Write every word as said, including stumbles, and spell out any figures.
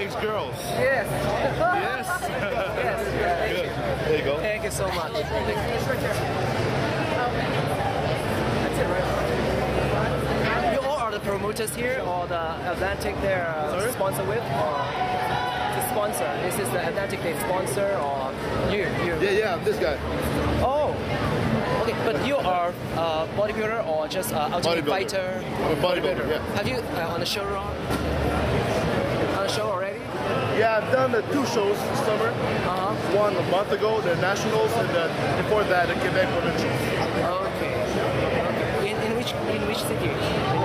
likes girls. Yes. Yes. Yes. Yeah, Good. There you go. thank you so much. Thank you. That's it, right? You all are the promoters here, or the Atlantic they're uh, sponsor with, or the sponsor? This is the Atlantic they sponsor, or you? You? Yeah, yeah, I'm this guy. Oh. Okay, but you are a bodybuilder or just uh, ultimate Bodybuilder. fighter? I'm a bodybuilder, yeah. Have you uh, on the show on the show already? Yeah, I've done the two shows this summer. Uh-huh. One a month ago, the Nationals, and then before that, the Quebec Provincials. Okay. Okay. In, in which in which city?